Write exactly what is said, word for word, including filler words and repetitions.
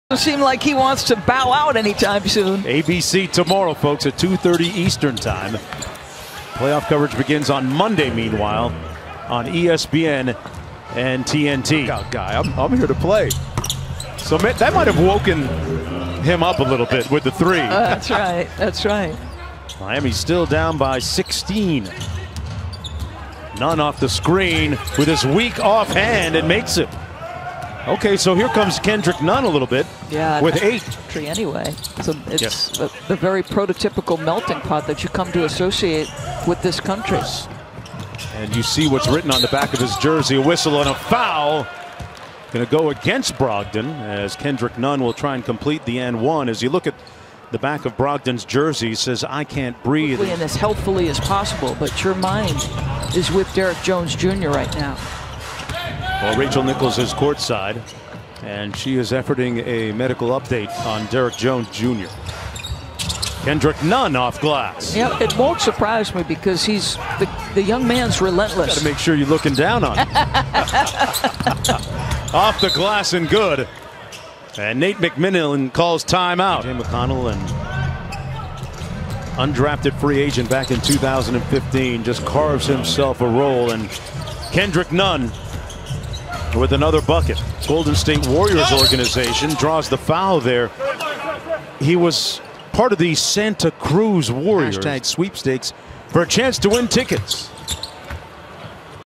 Doesn't seem like he wants to bow out anytime soon. A B C tomorrow, folks, at two thirty Eastern time. Playoff coverage begins on Monday, meanwhile, on E S P N and T N T. Look out, guy. I'm, I'm here to play. So that might have woken him up a little bit with the three. Uh, that's right. That's right. Miami's still down by sixteen. Nunn off the screen with his weak offhand and makes it. Okay, so here comes Kendrick Nunn a little bit. Yeah, with eight. Anyway, so it's yes. the, the very prototypical melting pot that you come to associate with this country. And you see what's written on the back of his jersey: a whistle and a foul. Going to go against Brogdon, as Kendrick Nunn will try and complete the and one. As you look at the back of Brogdon's jersey, he says, "I can't breathe." And as healthfully as possible, but your mind is with Derrick Jones Junior right now. Well, Rachel Nichols is courtside, and she is efforting a medical update on Derrick Jones Junior Kendrick Nunn off glass. Yeah, it won't surprise me because he's the, the young man's relentless. Got to make sure you're looking down on him. Off the glass and good. And Nate McMillan calls timeout. Jay McConnell, and undrafted free agent back in two thousand fifteen, just carves himself a role. And Kendrick Nunn with another bucket. Golden State Warriors organization draws the foul there. He was part of the Santa Cruz Warriors. Hashtag sweepstakes for a chance to win tickets.